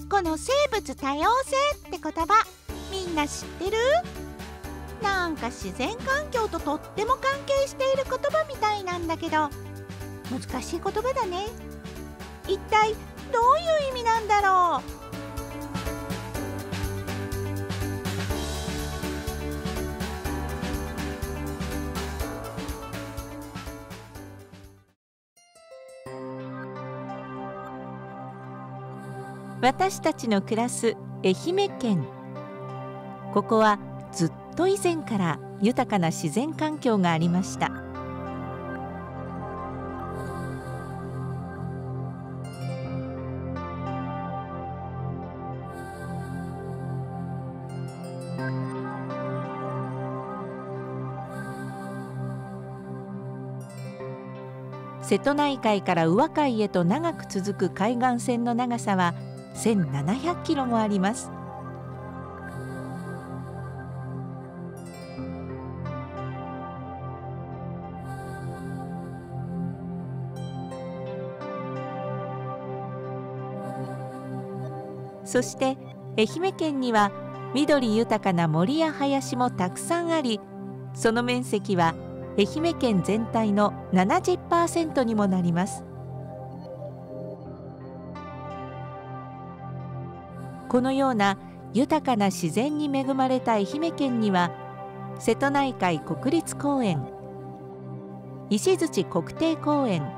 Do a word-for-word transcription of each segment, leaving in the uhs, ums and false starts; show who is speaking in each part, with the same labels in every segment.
Speaker 1: この生物多様性って言葉、みんな知ってる？なんか自然環境ととっても関係している言葉みたいなんだけど、難しい言葉だね。一体どういう意味なんだろう？私たちの暮らす愛媛県。ここはずっと以前から豊かな自然環境がありました。瀬戸内海から宇和海へと長く続く海岸線の長さはせんななひゃくキロもあります。そして愛媛県には緑豊かな森や林もたくさんあり、その面積は愛媛県全体の ななじゅっパーセント にもなります。このような豊かな自然に恵まれた愛媛県には、瀬戸内海国立公園、石鎚国定公園、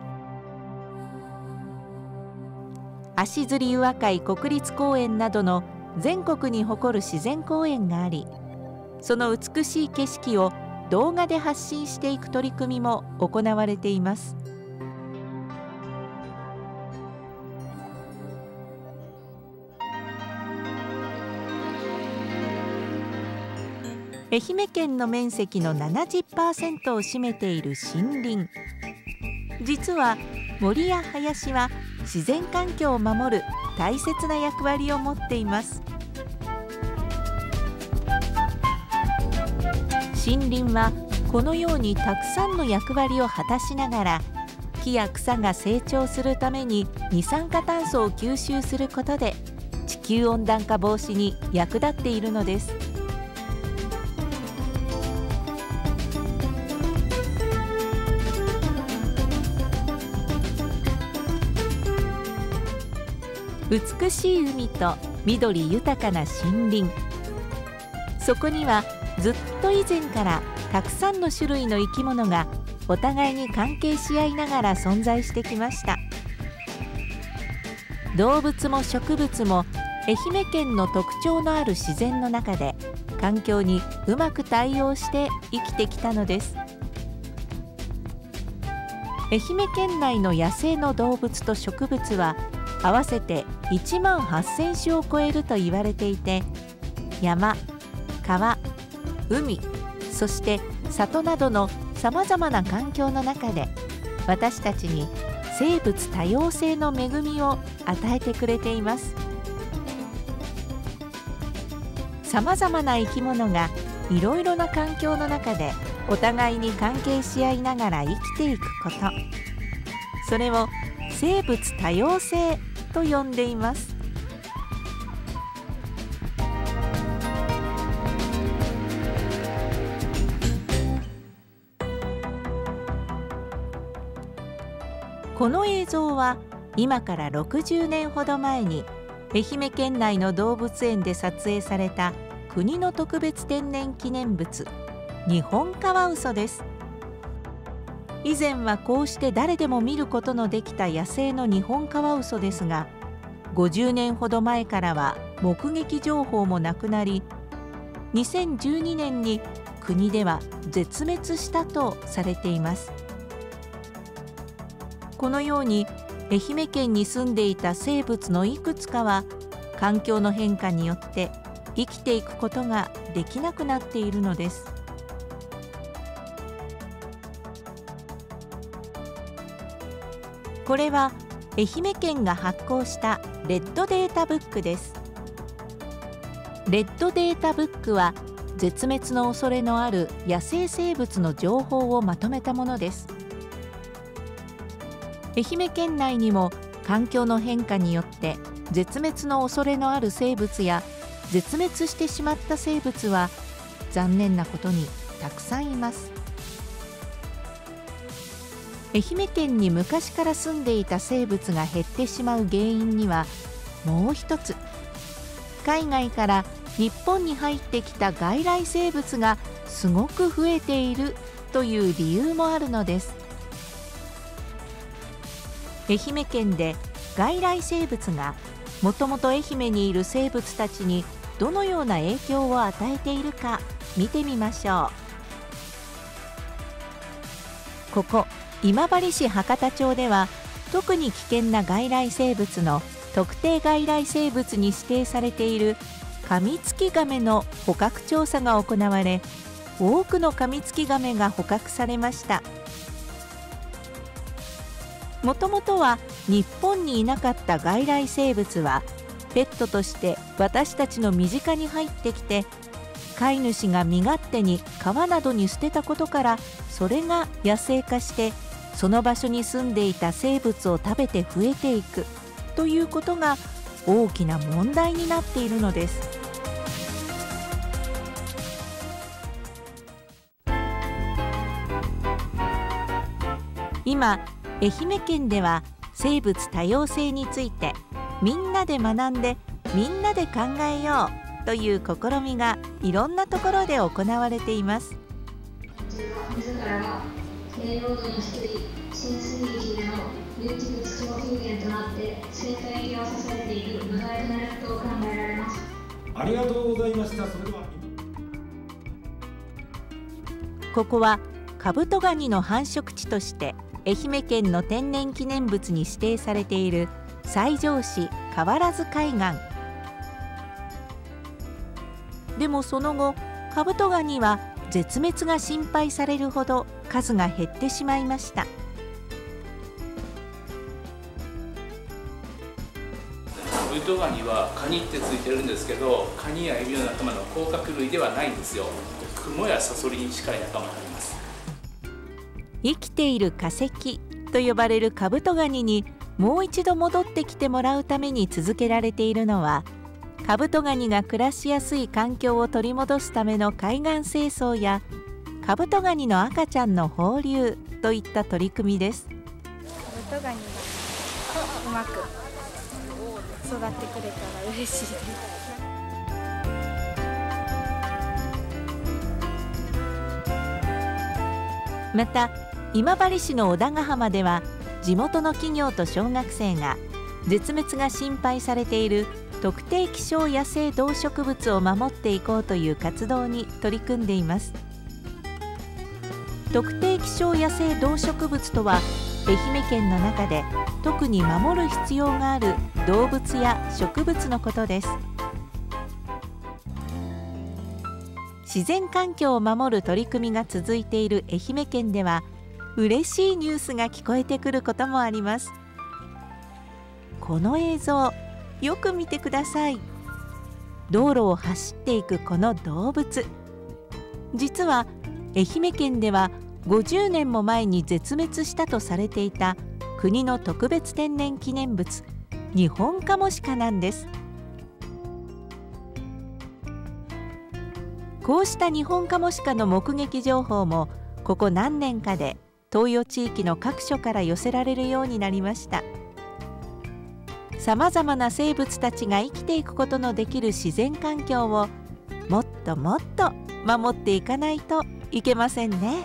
Speaker 1: 足摺宇和海国立公園などの全国に誇る自然公園があり、その美しい景色を動画で発信していく取り組みも行われています。愛媛県の面積の ななじゅっパーセント を占めている森林。実は森や林は自然環境を守る大切な役割を持っています。森林はこのようにたくさんの役割を果たしながら、木や草が成長するために二酸化炭素を吸収することで地球温暖化防止に役立っているのです。美しい海と緑豊かな森林、そこにはずっと以前からたくさんの種類の生き物がお互いに関係し合いながら存在してきました。動物も植物も愛媛県の特徴のある自然の中で環境にうまく対応して生きてきたのです。愛媛県内の野生の動物と植物は合わせていちまんはっせんしゅを超えると言われていて、山、川、海、そして里などのさまざまな環境の中で私たちに生物多様性の恵みを与えてくれています。さまざまな生き物がいろいろな環境の中でお互いに関係し合いながら生きていくこと、それを生物多様性と呼んでいます。この映像は今からろくじゅうねんほど前に愛媛県内の動物園で撮影された国の特別天然記念物、ニホンカワウソです。以前はこうして誰でも見ることのできた野生のニホンカワウソですが、ごじゅうねんほど前からは目撃情報もなくなり、にせんじゅうにねんに国では絶滅したとされています。このように愛媛県に住んでいた生物のいくつかは環境の変化によって生きていくことができなくなっているのです。これは愛媛県が発行したレッドデータブックです。レッドデータブックは絶滅の恐れのある野生生物の情報をまとめたものです。愛媛県内にも環境の変化によって絶滅の恐れのある生物や絶滅してしまった生物は残念なことにたくさんいます。愛媛県に昔から住んでいた生物が減ってしまう原因にはもう一つ、海外から日本に入ってきた外来生物がすごく増えているという理由もあるのです。愛媛県で外来生物がもともと愛媛にいる生物たちにどのような影響を与えているか見てみましょう。ここ今治市博多町では特に危険な外来生物の特定外来生物に指定されているカミツキガメの捕獲調査が行われ、多くのカミツキガメが捕獲されました。もともとは日本にいなかった外来生物はペットとして私たちの身近に入ってきて、飼い主が身勝手に川などに捨てたことから、それが野生化してその場所に住んでいた生物を食べて増えていくということが大きな問題になっているのです。今愛媛県では生物多様性についてみんなで学んでみんなで考えようという試みがいろんなところで行われています。
Speaker 2: 自らが低濃度の低い浸水域での有機物超表現となって生態系を支えている無害なネットを考えられます。
Speaker 3: ありがとうございました。それでは
Speaker 1: ここはカブトガニの繁殖地として愛媛県の天然記念物に指定されている西条市河原津海岸。でもその後カブトガニは絶滅が心配されるほど数が減ってしまいました。
Speaker 4: カブトガニはカニってついてるんですけど、カニやエビの仲間の甲殻類ではないんですよ。クモやサソリに近い仲間になります。
Speaker 1: 生きている化石と呼ばれるカブトガニにもう一度戻ってきてもらうために続けられているのは、カブトガニが暮らしやすい環境を取り戻すための海岸清掃やカブトガニの赤ちゃんの放流といった取り組みです。
Speaker 5: カブトガニがうまく育ってくれたら嬉しいです。
Speaker 1: また今治市の小田ヶ浜では地元の企業と小学生が絶滅が心配されている特定希少野生動植物を守っていこうという活動に取り組んでいます。特定希少野生動植物とは愛媛県の中で特に守る必要がある動物や植物のことです。自然環境を守る取り組みが続いている愛媛県では嬉しいニュースが聞こえてくることもあります。この映像よく見てください。道路を走っていくこの動物、実は愛媛県ではごじゅうねんも前に絶滅したとされていた国の特別天然記念物ニホンカモシカなんです。こうしたニホンカモシカの目撃情報もここ何年かで東予地域の各所から寄せられるようになりました。さまざまな生物たちが生きていくことのできる自然環境をもっともっと守っていかないといけませんね。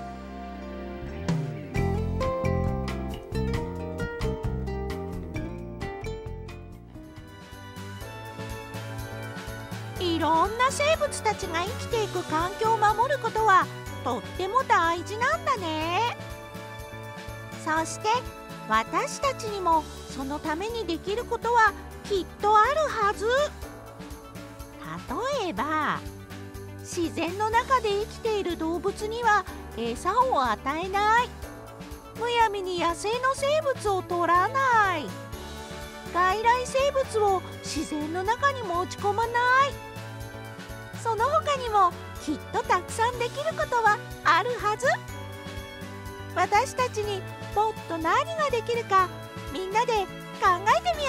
Speaker 6: いろんな生物たちが生きていく環境を守ることはとっても大事なんだね。そして私たちにもそのためにできることはきっとあるはず。例えば自然の中で生きている動物には餌を与えない、むやみに野生の生物を取らない、外来生物を自然の中に持ち込まない、その他にもきっとたくさんできることはあるはず。私たちにもっと何ができるかみんなで考えてみ